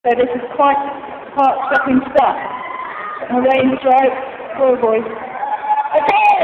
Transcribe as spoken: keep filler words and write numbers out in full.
So this is quite heart-stopping stuff. My range right, oh boy. Okay!